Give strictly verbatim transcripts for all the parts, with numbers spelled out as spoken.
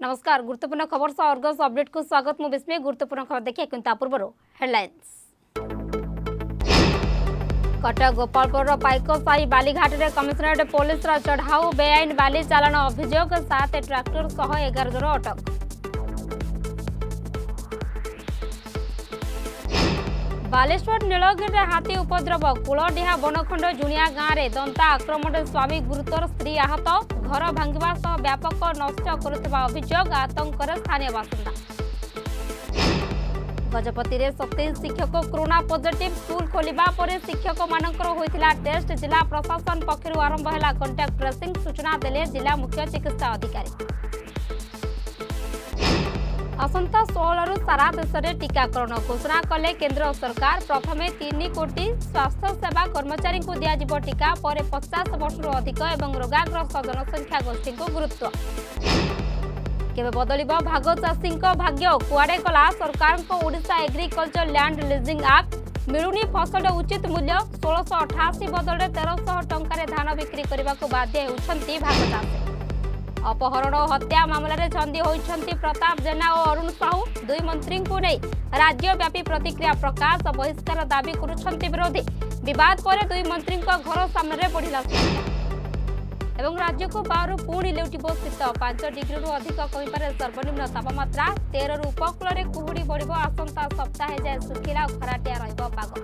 नमस्कार गुरुत्वपूर्ण खबर सह अर्गस अपडेट को स्वागत मु विस्मय गुरुत्वपूर्ण खबर देखिए किंतु पूर्व हेडलाइंस कटक गोपालपुर पाइकसाही बालीघाट में कमिशनरेट पुलिस चढ़ाऊ बेआईन बाली चालाण अभियोग सात ट्राक्टर सह एगार जन अटक। बालेश्वर नीलगिरी हाथी उपद्रव कूलडीहा बनखंड जुनिया गाँव में दंता आक्रमण स्वामी गुरुतर स्त्री आहत घर भांगिबा सह व्यापक नष्ट करुवा अभियोग आतंकर स्थानीय बासिंदा। गजपति में सतैश शिक्षक कोरोना पॉजिटिव स्कूल खोलिबा परे शिक्षक मानकर होइतिला टेस्ट जिला प्रशासन पक्षरु आरंभ हैला कांटेक्ट ट्रेसिंग सूचना देले जिला मुख्य चिकित्सा अधिकारी। असंता सोलह रु सारा देश में टीकाकरण घोषणा कले केंद्र सरकार प्रथमे तीन कोटी स्वास्थ्य सेवा कर्मचारी को दिया टीका पर पचास वर्ष अधिक एवं रोगाग्रस्त जनसंख्या गोष्ठी को गुरुत्व केवे बदल भाग चाषी भाग्य कुआडे कला सरकार Odisha agriculture land leasing act मिलुनी फसल उचित मूल्य षोलश अठाशी बदल तेरश टंकार धान बिक्री करने को बाध्य होती भाग चाषी। अपहरण हत्या मामलें छंदी होइछंती प्रताप जेना और अरुण साहू दुई मंत्री को नहीं राज्यव्यापी प्रतिक्रिया प्रकाश बहिष्कार दाबी करुछंती विरोधी विवाद पर दुई मंत्री घर सामने बढ़िला एवं राज्य को बाहर पुणी लेउटिब शीत पांच डिग्री रु अधिक कहीपर सर्वनिम्न तापमात्रा तेरह रु उपकूल में कुहुड़ी बढ़ आसंता सप्ताह जाए सुखिला खराटिया रहिब पाग।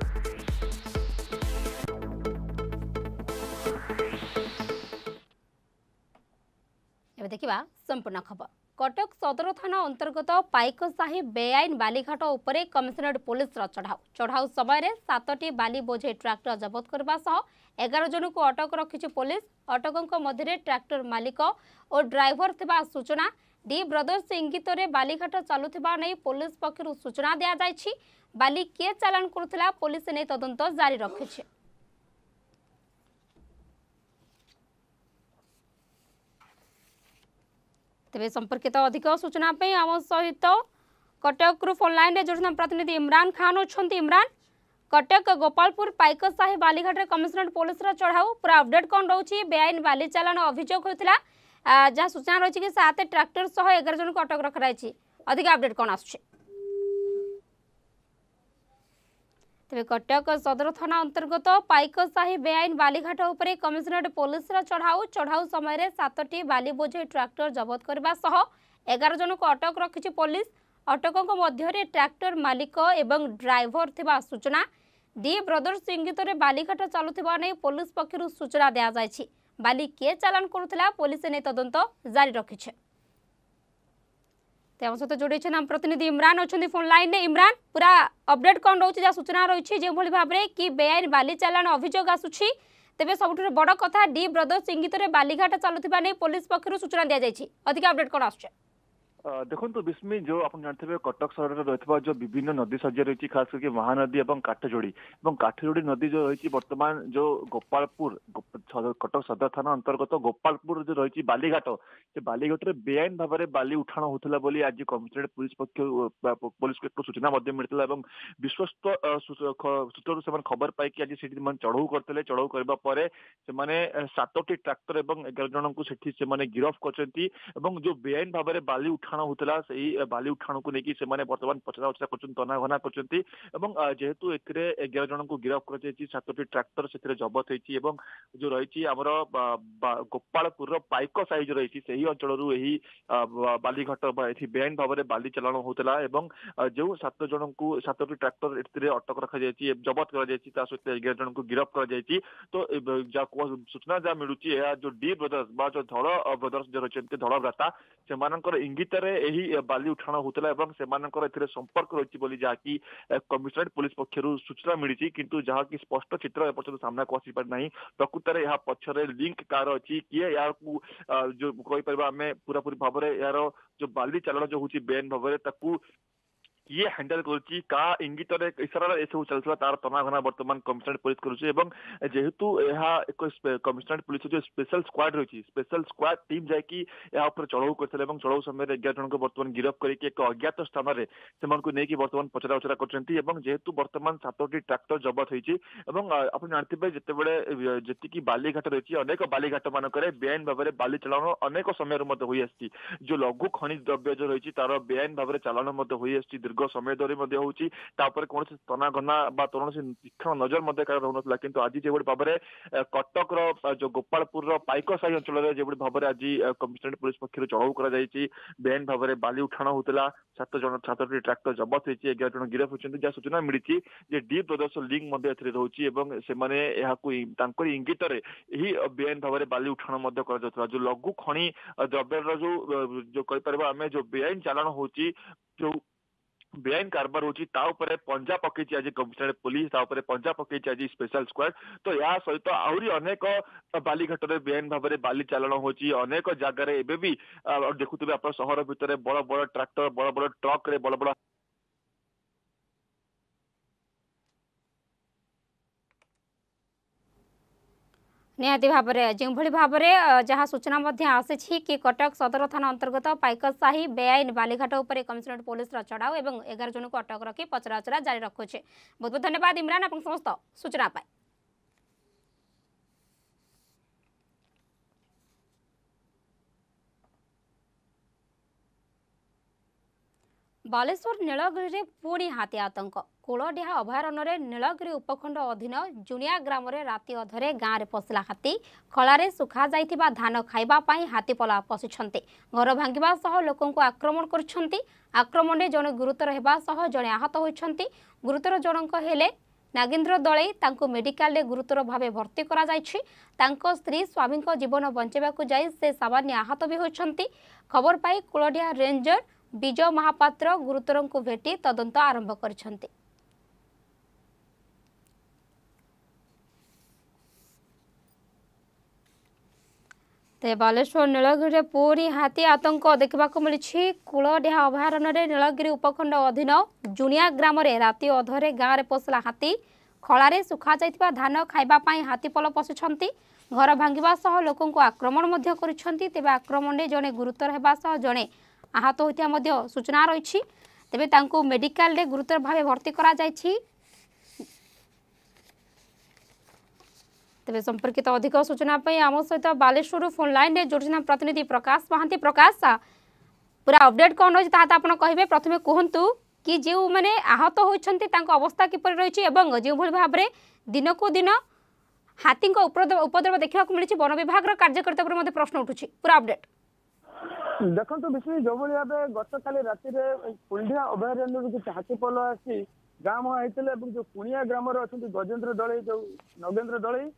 देखिबा संपूर्ण खबर कटक सदर थाना अंतर्गत पाइकसाही बेआईन बालीघाट उपरे कमिशनरेट पुलिस चढ़ाऊ चढ़ाऊ समय सातटी बाली बोझे ट्रैक्टर जबत करने सह एगार जन को अटक रखी पुलिस। अटकों मध्य ट्रैक्टर मालिक और ड्राइवर थिबा सूचना डी ब्रदर्स इंगित बालीघाट चलुथिबा नै पुलिस पक्षरु सूचना दिया जायछि। बाली किए चालान करुथिला पुलिस नै तदंत जारी रखिछि। तेज संपर्कित अधिक सूचना आम सहित कटक फोन लाइन रे जोड़ना प्रतिनिधि इमरान खान अच्छा। इमरान कटक गोपालपुर पाइकसाही बालीघाट रे कमिशनरेट पुलिस चढ़ाऊ पूरा अपडेट कौन रोचे बेआईन बाली चालाण अभियोग होता जहाँ सूचना रही कि सात ट्रैक्टर सह एगार जन को अटक रखाई अधिक अपडेट कौन आस तेज कटक सदर थाना अंतर्गत पाइकसाही बेआईन बालीघाट उपरे कमिशनरेट पुलिस चढ़ाऊ चढ़ाऊ समय सातटी बाली बोझे ट्रैक्टर जबत करने सह एगार जन को अटक रखी पुलिस। अटकों मध्य ट्रैक्टर मालिक एवं ड्राइवर थिबा सूचना डी ब्रदर्स इंगित बालीघाट चलुथिबा नै पुलिस पक्षरु सूचना दिया जायछि। बाली किए चालान करुथिला पुलिस नै तदंत जारी रखिछे। तेम सहित जोड़ी नाम प्रतिनिधि इमरान अच्छा फोन लाइन ने इमरान पूरा अपडेट कौन रोचे जहाँ सूचना रही जो भाव में कि बेआईन बाली चालाण अभियोग आसुछि तेज सब बड़ कथा डी ब्रदर्स इंगित बालीघाट चलुथिबा नै पुलिस पक्षरु सूचना दिया जायछि अधिक अपडेट कौन आसुछि। देखो विस्मी जो आप जानते हैं कटक सहर में रही जो विभिन्न नदी सज्जा रही खास करके महानदी और काठजोड़ी और काठजोड़ी नदी जो रही बर्तमान जो गोपालपुर कटक सदर थाना अंतर्गत गोपालपुर जो रही बालीघाट से बालीघाट में बेआईन भाव में बाली उठाण होता आज कमिशनरेट पुलिस पक्ष पुलिस को एक सूचना मिलता है विश्वस्त सूत्र से खबर पाई आज से चढ़ऊ करते चढ़ऊ करने से सातटी ट्रैक्टर और एगार जन को गिरफ कर जो बेआईन भाव में बाली उठाण होता से बाली उठाण को लेकिन बर्तमान पचरा उचरा कर तनाघना कर जेहेतु एगार जन को गिरफ कर सातटी ट्रैक्टर से जबत होती जो रही आमर गोपालपुर पाइकसाही जो रही से अंचल बालीघाट बेआईन भाव में बाली चालाण होता जो सात जन को सातटी ट्रैक्टर अटक रखा जबत कर सहित एगार जन को गिरफ कर तो सूचना जहाँ मिलूँ जो डी ब्रदर्स जो धड़ ब्रदर्स जो रही धड़ भ्राता से इंगित बाली उठाण होता संपर्क रही जहाँकि कमिशनरेट पुलिस पक्षरु सूचना मिली किंतु जहाँकि स्पष्ट चित्र एपर्तन सामना को आसी पारि नहीं प्रकृत में यह पक्षरे लिंक कार अच्छी किए या जो कहीपर आम पूरा पूरी भाव में यार जो बाली चालाण जो हूँ बेआईन भाव में किए हैंडल करुच्ची का इंगित इशारा एसबू चलता तार तनाघना बर्तमान कमिशनरेट पुलिस करुच्चे जेहेतु यह एक कमिशनरेट पुलिस जो स्पेशल स्क्वाड रही स्पेशल स्क्वाड टीम जाकि चढ़ऊ करते चढ़ऊ समय एगार जन को बर्तमान गिरफ करके एक अज्ञात स्थान में से बर्तमान पचरा उचरा कर जेहेतु बर्तमान सातोटी ट्राक्टर जबत होती आप जानते जिते जी बालीघाट रही अनेक बालीघाट मानक बेआईन भाव में बाली चालाण अनेक समय जो लघु खनिज द्रव्य जो रही तार बेआईन भाव में चालाण दीर्घ समय धरी होची कौन तनाघना कौन तीक्ष्ण नजर रोना किंतु आज जो भाव में कटक जो गोपालपुर पाइकसाही अंचल जो भाव में आज कमिशनरेट पुलिस पक्ष चढ़ऊ कर बेआईन भाव में बाली उठाण होता सात जन सातटी ट्राक्टर जबत होती एगार जन गिरफ होती जहाँ सूचना मिली डी ब्रदर्स लिंक रोचे से इंगित बेआईन भाव में बाली उठाण जो लघु खनि द्रव्य जो जो कहीपर आम जो बेआईन चालाण होची जो बेआईन कारबार होची पंजा पकई आज कमिशनरेट पुलिस पंजा पकई आज स्पेशल स्क्वाड तो या सहित आहरी अनेक बालीघाट में बेआईन भाव में बाली चालाण होची अनेक जगार एवं भी देखुवे आप सहर भितर बड़ बड़ ट्राक्टर बड़ बड़ ट्रक बड़ बड़ निहाती भाव में जो भाव में जहाँ सूचना आसी कि कटक सदर थाना अंतर्गत पाइकसाही बेआईन बालीघाट उपर कमिशनरेट पुलिस चढ़ाऊ और एगार जन को अटक रखी पचराउचरा जारी रखुचे। बहुत बहुत धन्यवाद इमरान आप समस्त सूचना पाए। बालेश्वर नीलगिरी पुणी हाथी आतंक कूलडीहा अभयारण्य नीलगिरी उपखंड अधीन जुनिया ग्राम राति अधरे गाँव में पशिला हाथी खलारे सुखा जाइथिबा धान खाइबा पाई हाथी पला पशिछन्ते घर भांगिबा सह लोकन को आक्रमण करछन्ते आक्रमण में जने गुरुतर हेबा सह जने आहत होइछन्ते गुरुतर जनक हेले नागेन्द्र दलई तांको मेडिकल रे गुरुतर भावे भर्ती करा जायछि तांको स्त्री स्वामी को जीवन बंचेबाकू जाई से सामान्य आहत भी होइछन्ते खबर पाई कूलडीहा रेंजर विजय महापात्र गुरुतर को भेटी तदंत आरंभ करछन्ते। ते बालेश्वर नीलगिरी पूरी हाथी आतंक देखा मिली कूलडीहा अभयारण्य नीलगिरी उपखंड अधीन जुनिया ग्राम राति अधरे गाँव में पशिला हाथी खलारे सुखा जाइथिबा धान खाइबा पाई हाथी पल पशिछन्ति घर भांगिबा सह लोकन को आक्रमण मध्य करिछन्ति तेबे आक्रमण में जने गुरुतर हेबा सह जने आहत होइतिया मध्य सूचना रही तेबे तांको मेडिकल रे गुरुतर भावे भर्ती करा जायछि। तेबे संपर्कित अधिक सूचना पे आम सहित बालेश्वर फोन लाइन रे जोड़ना प्रतिनिधि प्रकाश महांती प्रकाश पूरा अपडेट कौन रही आपन कहिबे प्रथमे कहंतु कि जो माने आहत होइछन्ति तांको अवस्था किपर रही एवं जो भली भाव रे दिन को दिन हाथी को उपद्रव देखा मिली वन विभाग कार्यकर्ता पर प्रश्न उठुछि पूरा अपडेट देखो विष्णु जो भाव गत काली राति कुंडिया अभयारण्य किसी हाथी पल आसी गाँव मुहां होते जो कुणिया ग्राम अच्छा गजेन्द्र दलई जो नगेन्द्र दलई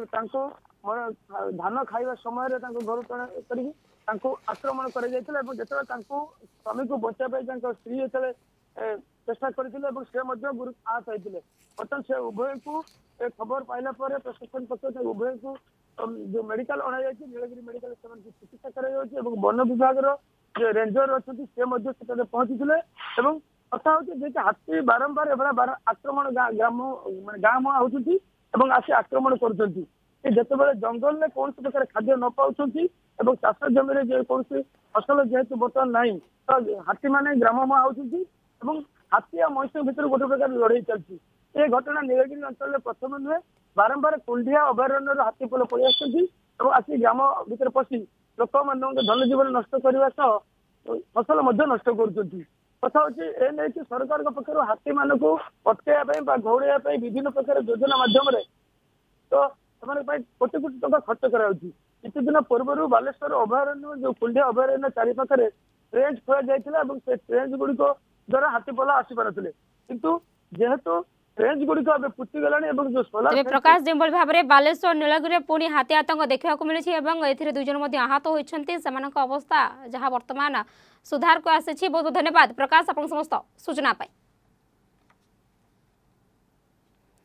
धान खाइबा समय घर कर आक्रमण कर स्वामी को बचाई स्त्री जो चेष्टा करते आहत होते बर्तमान से उभय को खबर पाइला प्रशासन पक्ष उभय को जो मेडिकल अणा जाए नीलगिरी मेडिकल चिकित्सा कर वन विभाग जो रेंजर अच्छा से पहुंची कथा हो हाथी बारंबार एभला आक्रमण ग्राम गाँ मुहां होती आसी आक्रमण करते जंगल में कौन प्रकार खाद्य न पाँच चाष जमी कौन फसल जेहेतु बर्तमान ना तो हाथी मैंने ग्राम मुहां होती हाथी आ मनुष्य भर गोटे प्रकार लड़ाई चलती ये घटना नीलगिरी अंचल में प्रथम नुहे बारंबार कुंडिया अभयारण्य हाथी पल पलि आसी ग्राम भर पशि लोक मान धन जीवन नष्ट करने फसल नष्ट कर कथा होने सरकार पक्ष हाथी मान को अटकवा घौड़ाई विभिन्न प्रकार योजना मध्यम तो कोटी कोटी टका खर्च कर दिन पूर्व बालेश्वर अभयारण्य जो कुंडिया अभयारण्य चारिपाखे ट्रेंच खोल जाता से ट्रेंच गुड़िक द्वारा हाथी पल आसी पारे किंतु जेहेतु ट्रेंच गुड़िक पुति गला जो सोलार प्रकाश जो भाव में बालेश्वर नीलगिरी पुणी हाथी आतंक देखा मिली दुई जन आहत होती अवस्था जहाँ वर्तमान सुधार को आसी बहुत बहुत धन्यवाद प्रकाश आप समस्त सूचना पाई।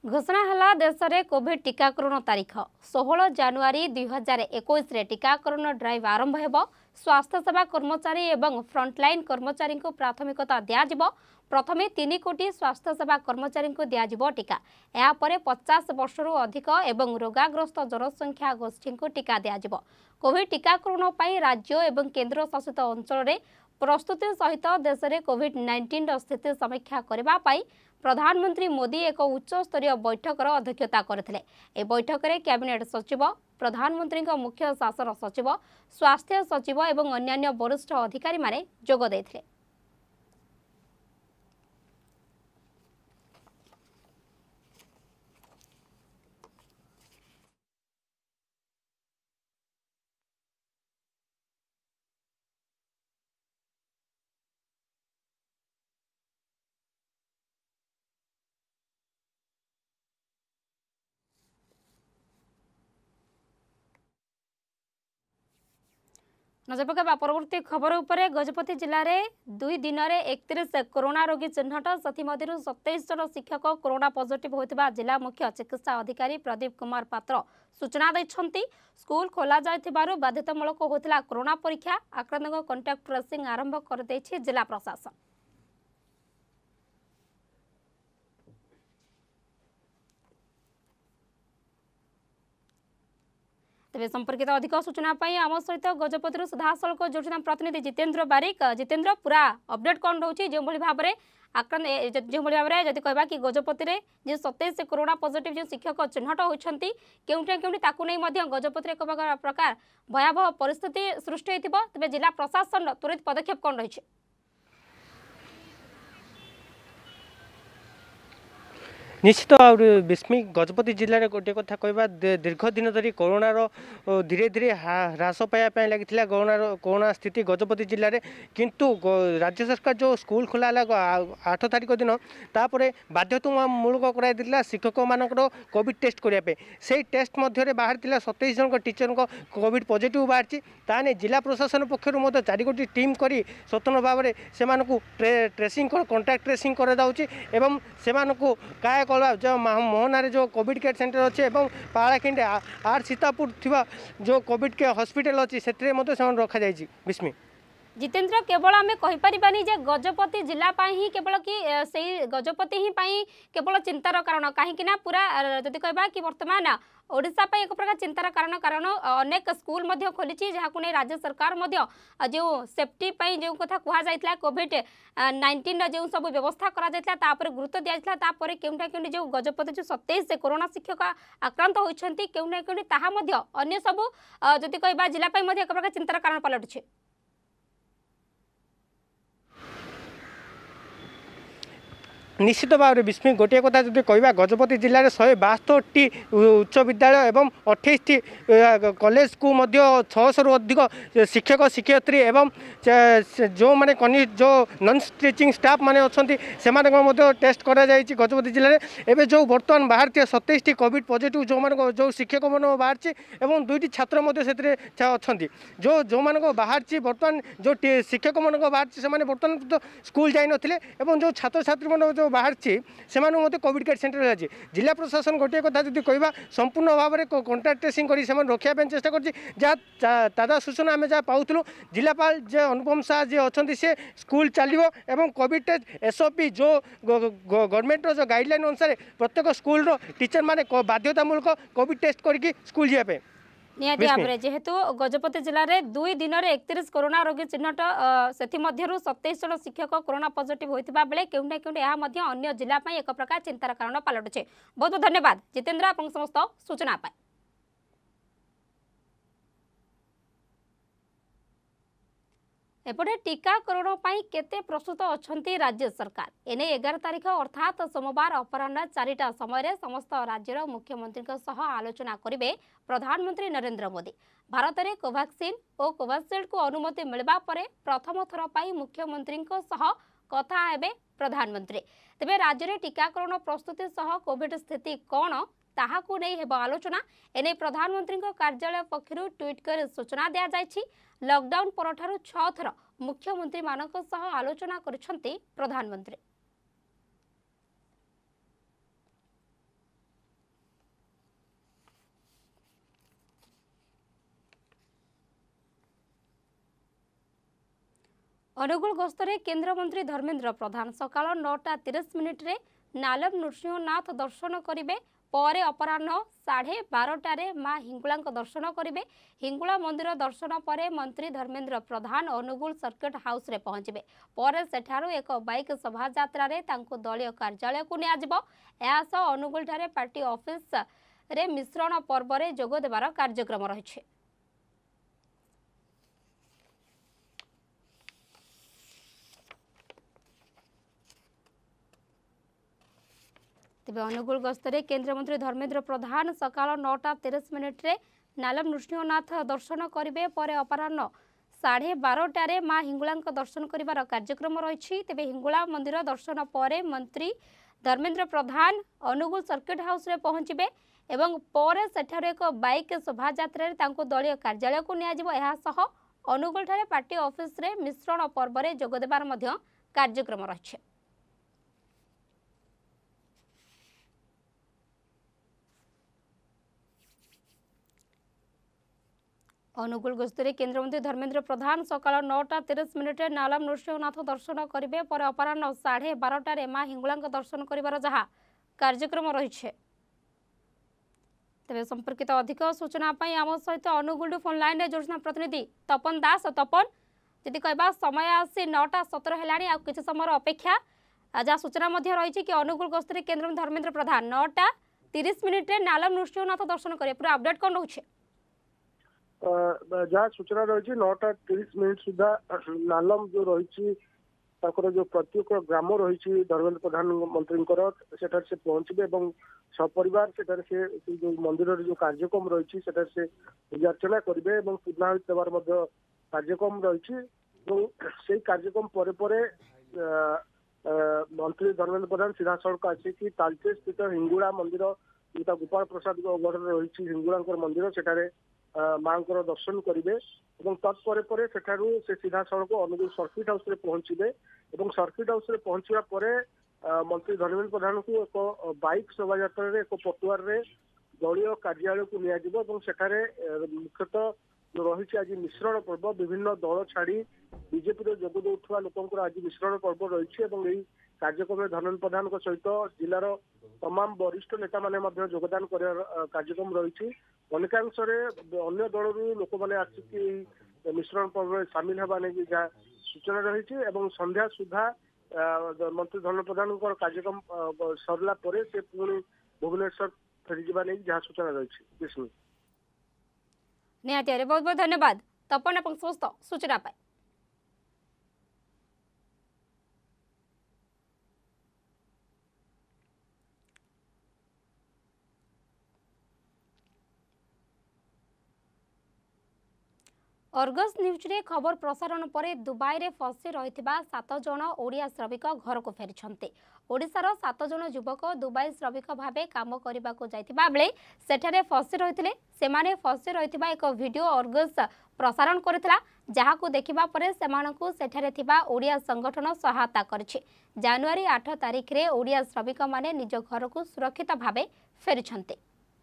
घोषणा हला देश में कोविड टीकाकरण तारीख षोह जानुरी दुई हजार एक टीकाकरण ड्राइव आरंभ हो। स्वास्थ्य सेवा कर्मचारी और फ्रंटलाइन कर्मचारी को प्राथमिकता दिज्व। प्रथमे तीन कोटी स्वास्थ्य सेवा कर्मचारी को दिज्व टीका। यापर पचास वर्षर अधिक और रोगाग्रस्त जनसंख्या गोष्ठी को टीका दिज्व। कोविड टीकाकरण पर राज्य और केन्द्र शासित अंचल प्रस्तुति सहित देश में कोविड नाइंटीन स्थिति समीक्षा करने प्रधानमंत्री मोदी एक उच्च स्तरीय बैठकर अध्यक्षता करथिले। ए बैठक में कैबिनेट सचिव, प्रधानमंत्री मुख्य शासन सचिव, स्वास्थ्य सचिव और अन्यान्य वरिष्ठ अधिकारी माने जोग देथिले। नजर पकाइबा परवर्ती खबर उपरे। गजपति जिले में दुई दिन में एकतीस कोरोना रोगी चिन्हट, से सत्ताईस जन शिक्षक कोरोना पॉजिटिव होता जिला मुख्य चिकित्सा अधिकारी प्रदीप कुमार पात्र सूचना दैछंती। स्कूल खोला जायथिबारु बाध्यतामूलक होतिला कोरोना परीक्षा। आक्रांतों कॉन्टैक्ट ट्रेसिंग आरंभ कर दैछि जिला प्रशासन। तेज संपर्कित अधिक सूचना आम सहित गजपति सीधासलख जोड़ी प्रतिनिधि जितेन्द्र बारिक। जितेन्द्र, पूरा अपडेट कौन रोचे जो भाव में आक्रांत जो भाव में जब कह कि गजपति में जो सत्ताईस कोरोना पॉजिटिव जो शिक्षक चिन्हट होती केउठे केउठे गजपति एक प्रकार भयावह परिस्थिति सृष्टि होता तेज जिला प्रशासन त्वरित पदक्षेप कौन रही? निश्चित भाव विस्मी गजपति जिले में गोटे कथा कहवा दीर्घ दिन धरी कोरोनार धीरे धीरे ह्रास पाइबा लगी कोरोनार कोरोना स्थिति गजपति जिले में। किंतु राज्य सरकार जो स्कूल खोला आठ तारीख दिन तापर बाध्यतामूलक कराइला शिक्षक मान कोविड टेस्ट करने से टेस्ट मध्य बाहर सत्ताईस जन टीचर को कोविड पॉजिटिव बाहरी ताने जिला प्रशासन पक्षर चार गोटी टीम कर स्वतंत्र भाव में से ट्रे, ट्रेसिंग कॉन्टैक्ट ट्रेसिंग कर काय जो मोहनारे जो कोविड केयर सेंटर अच्छे और पालाखिंड आर सीतापुर थी जो कोविड केयर हॉस्पिटल अच्छी से रखा जाए। विस्मी जितेन्द्र, केवल आम कहीपरानी जे गजपति जिला ही केवल कि से गजपति ही केवल चिंतार कारण कहीं पूरा जदि कहबा कि वर्तमान ओडिशा एक प्रकार चिंतार कारण कारण अनेक स्कूल खोली जहाँ को राज्य सरकार जो सेफ्टी जो कथा कहुला कोविड नाइंटीन जो सब व्यवस्था कर गुरुत्व दिजाला केउठा केउठी जो गजपति जो सत्ताईस कोरोना शिक्षक आक्रांत होती केउठा केउठी ताहा अन्य सब जदि कहबा जिला एक प्रकार चिंतार कारण पलटुछे। निश्चित भाव में विस्मी गोटे कथा जो कहवा गजपति जिले में शहे बास्तोटी उच्च विद्यालय और अठाईस टी कॉलेज को छःश रु अधिक शिक्षक शिक्षयित्री एवं जो माने कनि जो नॉन टीचिंग स्टाफ माने अच्छी से टेस्ट करा जायछि गजपति जिले में। एवं जो बर्तमान बाहर सत्ताईस टी कोविड पॉजिटिव जो मान जो शिक्षक मान बाहर एवं दुईटी छात्र अच्छा जो जो मान बाहर बर्तमान जो शिक्षक मान बाहर से बर्तमान स्कूल जाई नथिले एवं जो छात्र छात्री मान जो बाहर से कोविड केयर सेंटर है। जिला प्रशासन गोटे कथा जो कहवा संपूर्ण भाव में कॉन्टैक्ट ट्रेसिंग कर रखापी चेष्टा कर ताजा सूचना आम जहाँ पाऊँ जिलापाल जे अनुपम शाह जी अच्छा सी स्कूल चलो एवं कोविड टेस्ट एसओपी जो गवर्नमेंट जो गाइडलाइन अनुसार प्रत्येक स्कूल टीचर माने बाध्यतामूलक कोविड टेस्ट करके स्कूल जावाई निहाती भाव में जेहेतु गजपति जिले में दुई दिन में एकतीस कोरोना रोगी चिन्हट से सत्ताईस जन शिक्षक कोरोना पॉजिटिव होता बेले केउठा केउठे अन्य जिला एक प्रकार चिंतार कारण पलटुछे। बहुत बहुत धन्यवाद जितेन्द्र आप समस्त सूचना पाए। एपटे टीकाकरण पर केते प्रस्तुत अच्छी राज्य सरकार एने एगार तारीख अर्थात सोमवार अपराह्न चारिटा समय समस्त राज्यर मुख्यमंत्री आलोचना करेंगे प्रधानमंत्री नरेंद्र मोदी। भारत में कोवैक्सीन और कोविशील्ड को अनुमति मिलवा पर प्रथम थर पर मुख्यमंत्री कथा हेबे प्रधानमंत्री। तेबे राज्य में टीकाकरण प्रस्तुति सह कोविड स्थिति कौन ताहाकू नहीं हेबो आलोचना। एने प्रधानमंत्री कार्यालय पक्षरु ट्वीट कर सूचना दिया जायछि। लॉकडाउन परठारु छह थर मुख्यमंत्री मानक सह आलोचना करिसंती प्रधानमंत्री। अनुगुल गस्तरे केन्द्रमंत्री धर्मेन्द्र प्रधान सकाळ नौटा तीस मिनिट्रे नालम नृसिंहनाथ दर्शन करेंगे पर अपराह्न साढ़े बारटारे माँ हिंगुला दर्शन करेंगे। हिंगुला मंदिर दर्शन पर मंत्री धर्मेन्द्र प्रधान अनुगुल सर्किट हाउस रे पहुंचे पर सेठारु एक बाइक शोभा यात्रा रे तांको दलीय कार्यालय को नियाजिबो। एहा सह अनुगुल ठारे पार्टी ऑफिस रे मिश्रण पर्व रे जोग देबार कार्यक्रम रहिছে। तेज अनुगुल गस्तरे केन्द्रमंत्री धर्मेन्द्र प्रधान सकाळ नौटा तीस मिनिट्रे नालम नृसिंहनाथ दर्शन करेंगे पर अपराह्न साढ़े बारटारे माँ हिंगुला दर्शन कर कार्यक्रम रही। तेज हिंगुला मंदिर दर्शन पर मंत्री धर्मेन्द्र प्रधान अनुगुल सर्किट हाउस रे पहुंचे एवं पर सेठार एक बाइक शोभा यात्रा दलीय कार्यालय को नियाजिबो। अनुगुल ठारे पार्टी ऑफिस रे मिश्रण पर्व रे जोग देबार मध्य कार्यक्रम रही। अनुगुल गस्तरे केन्द्रमंत्री धर्मेन्द्र प्रधान सकाळ नौटा तीस मिनिट्रे नालम नृसिंहनाथ दर्शन करेंगे पर अपराह्न साढ़े बारटारे माँ हिंगुला दर्शन कर जहाँ कार्यक्रम रही। तेज संपर्कित अधिक सूचना आम सहित अनुगुल फोन लाइन में जोड़ना प्रतिनिधि तपन दास। तपन जी कहवा समय आसी नौटा सतर है कि समय अपेक्षा जहाँ सूचना रही कि अनुगुल गस्तरे केन्द्रमंत्री धर्मेन्द्र प्रधान नौटा तीस मिनिट्रे नालम नृसिंहनाथ दर्शन करेंगे पूरा अपडेट कौन रोचे? जहाँ सूचना रही नौटा तीस मिनिट सुधा नालम जो रही जो प्रत्येक ग्राम रही धर्मेन्द्र प्रधानमंत्री से पहुंचे सपरिवार से जो मंदिर जो कार्यक्रम रही से पूजा अर्चना करेंगे पूर्णाहुति देवार कार्यक्रम रही। कार्यक्रम पर पर मंत्री धर्मेन्द्र प्रधान सीधा सड़क आसिक तालचे स्थित हिंगुला मंदिर जोटा गोपाल प्रसाद गढ़ रही हिंगुला मंदिर सेठारे माँ दर्शन करेंगे तत्पर पर से सीधा सड़क अनुगुल सर्किट हाउस रे पहुंचे सर्किट हाउस रे पहुंचा पर मंत्री धर्मेन्द्र प्रधान को एक बाइक शोभा यात्रा रे एक पटुआर रे दलीय कार्यालय को नियाजिबो सेठारे मुख्यतः जो रही आज मिश्रण पर्व विभिन्न दल छाड़ी बीजेपी जोग दौथुवा लोकंकर आज मिश्रण पर्व रही। कार्यक्रम में धर्मेन्द्र प्रधान सहित जिलार तमाम वरिष्ठ नेता माने योगदान कर कार्यक्रम रही। अनेकांश अन्य दल लोक मैंने आसिक मिश्रण पर्व सामिल होगा नहीं जहाँ सूचना रही। संध्या सुधा मंत्री धर्मेन्द्र प्रधान कार्यक्रम सरला पर से पुणी भुवनेश्वर फेरी नहीं जहाँ सूचना रही। निहाती बहुत बहुत धन्यवाद तपन आप समस्त सूचना पाए। अर्गस न्यूज रे खबर प्रसारण पर दुबई रे फसी रहिथिबा सात जन ओडिया श्रमिक घर को फेरिछन्ते। ओडिशार सात जन युवक दुबई श्रमिक भावे काम करबा को जाइथिबा बेले सेठारे फसी रहिथिले। सेमाने फसी रहिथिबा एक वीडियो अर्गस प्रसारण करथिला जहाँ को देखिबा परे सेमानकु सेठारे थिबा ओडिया संगठन सहायता करछि। जनवरी आठ तारिख रे ओडिया श्रमिक माने निज घर को सुरक्षित भावे फेरिछन्ते।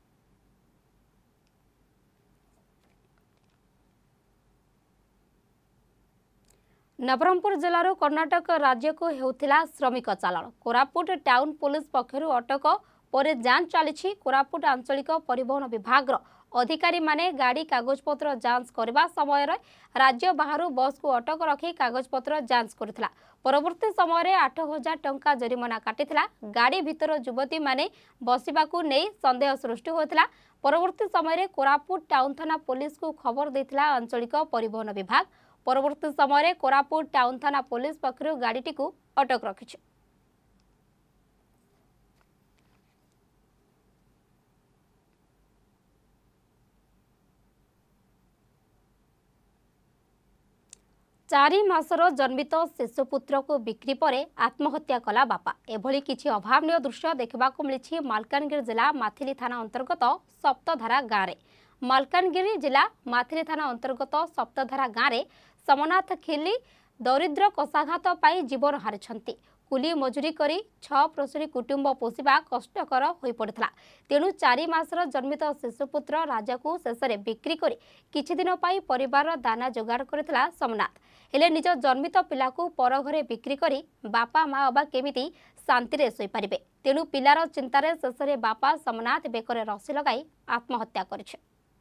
नवरंगपुर जिलार कर्णाटक राज्य को हेउथिला श्रमिक चालाण कोरापुट टाउन पुलिस पक्षरु अटक पर जांच चली। कोरापुट आंचलिक परिवहन विभाग अधिकारी माने गाड़ी कागजपत्र जांच करबा समय राज्य बाहर बस को अटक रखी कागजपत्र जांच करथिला। परवर्ती समय रे आठ हजार टंका जरिमाना काटिथिला। गाड़ी भीतर युवती माने बसिबाकू नै संदेह सृष्टि होतिला। परवर्ती समय रे कोरापुट टाउन थाना पुलिस को खबर देथिला आंचलिक परिवहन विभाग। परवर्ती समय कोरापुट टाउन थाना पुलिस पक्षरु गाड़ीटी को अटक रखिछि। चारि मासर जन्मित शिशुपुत्र को बिक्री पर आत्महत्या कला बापा। एभली किछि अभावनीय दृश्य देखबाकू मिलिछि मालकानगिरी जिला माथिली थाना अंतर्गत सप्तधारा गाँव में। मालकानगिरी जिला माथिली थाना अंतर्गत सप्तधारा गाँव में समनाथ खिली दरिद्र कषाघात पाई जीवन हारिछन्ति। कुली मजूरी करी छ प्रसूरी कुटुंब पोषिबा कष्टकर होई पड़ितला। तेणु चारि मासर जन्मित शिशुपुत्र राजा को शेष में बिक्री करी किछि दिन पाई परिवार दाना जोगाड़ करथिला समनाथ। हेले निज जन्मित पिला को पर घरे बिक्री करी बापा माँ अबा केमिति शांति रे सोई पारिबे तेणु पिलार चिंतार शेष में बापा सोमनाथ बेकर रसी लगाई आत्महत्या करिछे।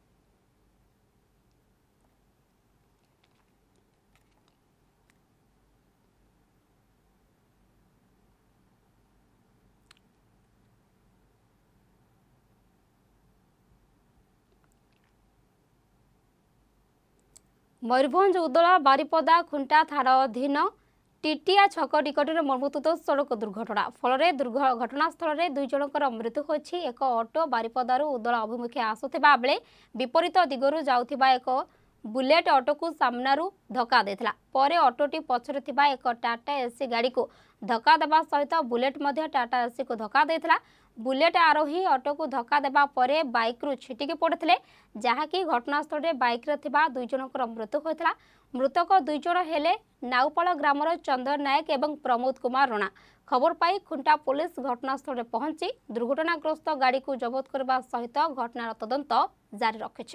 मयूरभंज उदला बारिपदा खुंटा थाना अधीन टिटिया छक निकट में मर्मतुद सड़क दुर्घटना फल घटनास्थल में दुई जनकर मृत्यु होछि। एक ऑटो बारिपदारू उदला अभिमुखे आसुथिबा बेले विपरीत दिगरु जाउथिबा एक बुलेट ऑटो को सामनारू धक्का देथिला। परे ऑटोटी पछरे थिबा एक टाटा एसी गाड़ी को धक्का देबा सहित बुलेट मध्य टाटा एसी को धक्का देथिला। बुलेट आरोही ऑटो को धक्का देबा परे बाइक रु छिटिकी पड़थिले जहाँकि घटनास्थल में बाइक रे थिबा दुई जनकर मृत्यु होइथिला। मृतक दुई जन हेले नाउपाल ग्रामर चंदन नायक एवं प्रमोद कुमार रणा। खबर पाई खुंटा पुलिस घटनास्थल में पहुंची दुर्घटनाग्रस्त गाड़ी को जबत करबा सहित घटनार तदंत जारी रखिছে।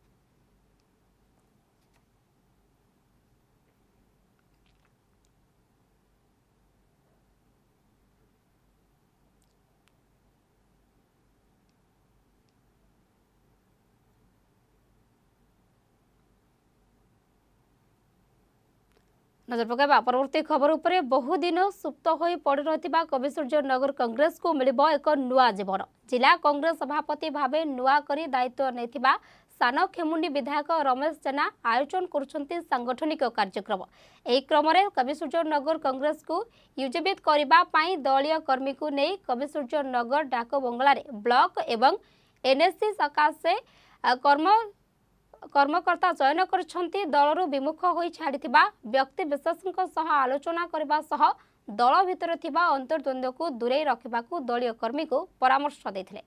नजर पकाइबा परवर्ती खबर उपरे बहुदिन सुप्त होई पड़ी रहिथिबा कविसूर्य नगर कांग्रेस को मिलिबो एक नुआ जीवन। जिला कांग्रेस सभापति भावे नुआ करी दायित्व नेथिबा सान खेमुंडी विधायक रमेश जेना आयोजन करुछंती सांगठनिक कार्यक्रम। एही क्रम रे कविसूर्य नगर कांग्रेस को युजीवित करिबा पाई दलीय कर्मी को नै कविसूर्य नगर डाक बंगला रे ब्लॉक एवं एनएससी शाखा से कर्म कर्मकर्ता चयन करछंती। दलरू विमुख होई छाड़िथिबा व्यक्ति विशेषଙ୍କ सह आलोचना करबा सह दल भितर थिबा अंतर्द्वंद्व को दूरे रखिबाकू दलीय कर्मी को परामर्श देथिले।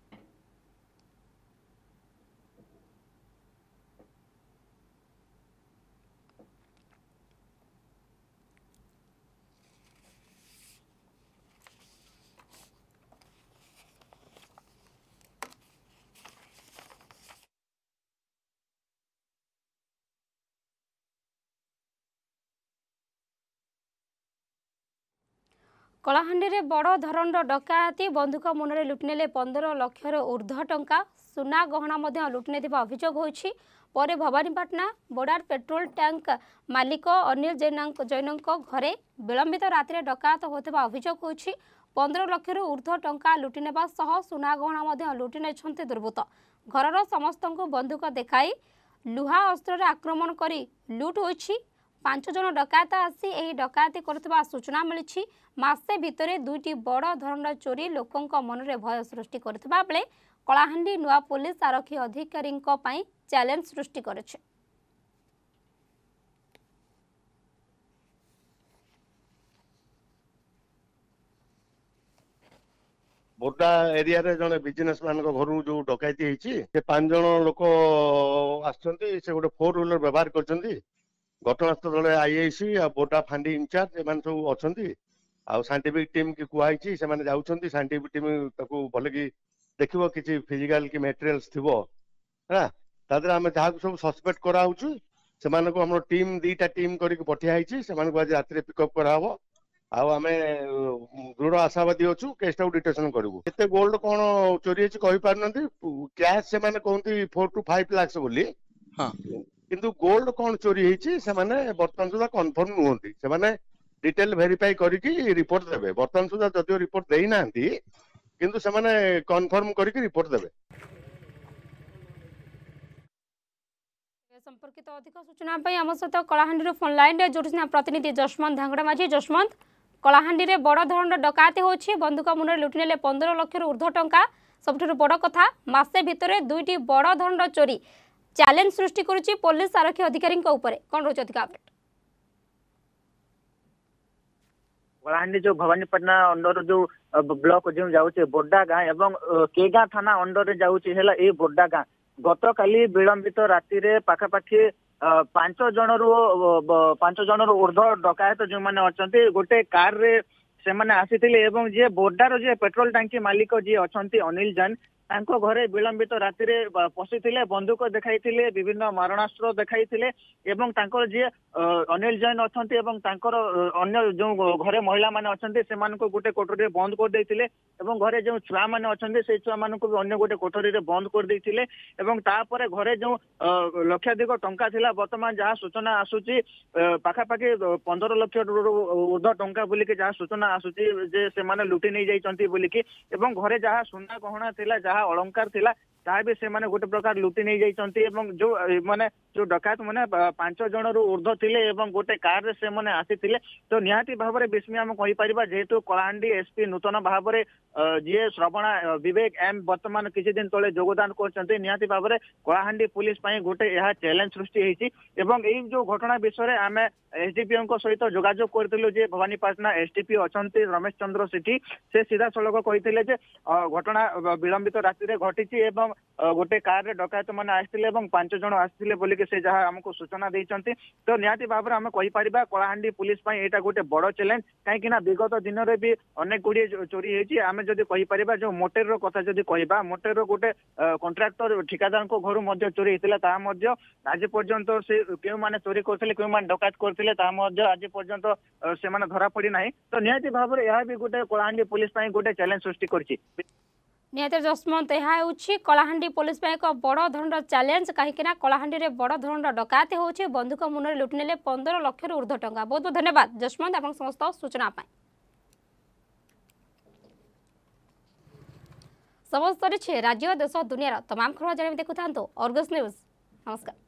कलाहांडी रे बड़ धरणर डकायती बंधुक मुନରେ लुटिनेले पंद्रह लक्षर ऊर्ध्व टंका सुना गहना मध्य लुटिने अभियोग होइछि। परे भवानीपाटना बॉर्डर पेट्रोल टैंक मालिक अनिल जैन घरे विलंबित राति डकायत होता अभियोग होइछि। पंद्रह लक्षर ऊर्ध्व टंका लुटिनेबा सह सुना गहना मध्य लुटिनेछन्ति दुर्बृत्त। घरर समस्त बंधुक देखाई लुहा अस्त्र आक्रमण करी लुट होइछि। पांच जन डकायत आसी एही डकायती करथिबा सूचना मिलिछि। मासे भितरे दुईटी बड़ धरणर चोरी लोकंक मनरे भय सृष्टि करथिबा बेले कलाहांडी नुआ पुलिस आरक्षी अधिकारींक पई चैलेंज सृष्टि करेছে। बोर्डा एरिया रे जने बिजनेस मान घर जो डकायती होती से पांच जन लोक आसछंती से गोटे फोर व्हीलर व्यवहार करछंती। घटनास्थल आईआईसी आ बोर्डा फांडी इंचार्ज एमान सब अछंती आ साइंटिफिक टीम की कुआई से माने जाउछंती। साइंटिफिक टीम ताको भले की देखिबो किछि फिजिकल की मटेरियल्स थिबो हा तादर हम जहाँ सब सस्पेक्ट करा होछु से माने को हमर टीम दीटा टीम करी के पठिया आइछि। से माने को आज रात्रि पिकअप करा हबो आ हमें दृढ़ आशावादी अच्छु केसटा डिटेक्शन करू। एते गोल्ड कोन चोरी अछि कहि पारनंती कैश से माने कहंती फोर टू फाइव लाख बोली हां किंतु गोल्ड कोन चोरी हेछि से माने वर्तमान सुधा कंफर्म नुहंती। से माने डिटेल वेरीफाई करिकि रिपोर्ट देबे। वर्तमान सुधा जदियो रिपोर्ट देई नांती किंतु से माने कंफर्म करिकि रिपोर्ट देबे। संपर्कित अधिक सूचना पई हम सहित कलाहांडी फोन लाइन रे जोड़िना प्रतिनिधि जसवंत धांगड़ा माझी। जसवंत कलाहांडी रे बड़ धरणर डकायती होछि बंधुक मुନରେ लुटिनेले पंद्रह लक्षर ऊर्ध्व टंका। सबठुरु बड़ कथा मासे भितरे दुईटी बड़ धरणर चोरी चैलेंज सृष्टि करुछि पुलिस आरक्षी अधिकारी ऊपर कौन रोच अधिक अपडेट। कलाहांडी जो भवानीपाटना अंडर जो ब्लॉक जो जाउछे बोड्डा गाँ एवं केगा थाना अंडर रे जाउछे हेला ए बोड्डा गाँ गत काली विलंबित राति रे पाखापाखि पांच जन रु पांच जन रु ऊर्ध्व डकायत जो माने अछंती गोटे कार रे से माने आसीथिले एवं जे बोर्डार जे पेट्रोल टांकी मालिक जे अछंती अनिल जैन ତାଙ୍କ ଘରେ ବିଳମ୍ବିତ ରାତିରେ ପଶିଥିଲେ, ବନ୍ଧୁକ ଦେଖାଇଥିଲେ, ବିଭିନ୍ନ ମାରଣାସ୍ତ୍ର ଦେଖାଇଥିଲେ ଏବଂ ତାଙ୍କର ଯିଏ ଅନିଲ ଜୈନ ଅଛନ୍ତି ଏବଂ ତାଙ୍କର ଅନ୍ୟ ଯୋଉ ଘରେ ମହିଳା ମାନେ ଅଛନ୍ତି ସେମାନଙ୍କୁ ଗୋଟେ କୋଠରୀରେ ବନ୍ଦ କରିଦେଇଥିଲେ ଏବଂ ଘରେ ଯୋଉ ଛୁଆ ମାନେ ଅଛନ୍ତି ସେଇ ଛୁଆ ମାନଙ୍କୁ ବି ଅନ୍ୟ ଗୋଟେ କୋଠରୀରେ ବନ୍ଦ କରିଦେଇଥିଲେ ଏବଂ ତାପରେ ଘରେ ଯୋଉ ଲକ୍ଷାଧିକ ଟଙ୍କା ଥିଲା, ବର୍ତ୍ତମାନ ଯାହା ସୂଚନା ଆସୁଛି ପାଖାପାଖି ପନ୍ଦର ଲକ୍ଷ ଉର୍ଦ୍ଧ୍ୱ ଟଙ୍କା ବୋଲିକି ଯାହା ସୂଚନା ଆସୁଛି ଯେ ସେମାନେ ଲୁଟି ନେଇ ଯାଇଛନ୍ତି ବୋଲିକି ଏବଂ ଘରେ ଯାହା ସୁନା ଗହଣା ଥିଲା, ଯାହା अलंकार थिला ताहा भी से माने गोटे प्रकार लुटी नहीं जाइछंती एवं जो माने जो डकायत माने पांच जण रु ऊर्ध्व थिले एवं गोटे कार रे से माने आसीथिले तो निहाती भाव रे बिस्मी हम कहि परिबा जेहेतु कलाहांडी एसपी नूतन भाव रे जे श्रवणा विवेक एम वर्तमान किछि दिन तळे योगदान करछंती निहाती भाव रे कलाहांडी पुलिस पई गोटे यहा चैलेंज सृष्टि हेछि एवं एई जो घटना विषय रे आमे एसडीपीओ को सहित जोगाजोग करथिलु जे भवानीपाटना एसडीपी अछंती रमेश चंद्र सेठी से सीधा सड़क कहिथिले जे घटना विलंबित राति रे घटिछि एवं गोटे कार रे डकायत माने आस्थिले एवं पांच जण आस्थिले बोली के से जहा हमको सूचना देइछंती तो निहाती भाव रे हम कहि परिबा कलाहांडी पुलिस पई एटा गोटे बड़ चैलेंज काहे कि ना विगत दिन रे भी अनेक गुडी चोरी हेछि आमे जदी कहि परिबा जो मोटेर रो कथा जदी कहिबा मोटेर रो गोटे कॉन्ट्रैक्टर ठिकादार को घर मध्ये चोरी हेतिला ता मध्ये आज पर्यंत से केउ माने चोरी करथिले केउ माने डकायत करथिले ता मध्ये आज पर्यंत से माने धरा पड़ी नाही तो निहाती भाव रे यहा भी गोटे कलाहांडी पुलिस पई गोटे चैलेंज सृष्टि करछि निहत जसमंत यह कलाहांडी पुलिस एक बड़ धरण चैलेंज कहीं कलाहांडी रे बड़ धरण डकायत हो बंधुक मुन लुटिने पंद्रह लक्ष ऊर्ध्व टंका। बहुत बहुत धन्यवाद जसमंत आप समस्त सूचना समस्त राज्य देश दुनिया तमाम खबर जान देखु था अर्गस न्यूज। नमस्कार।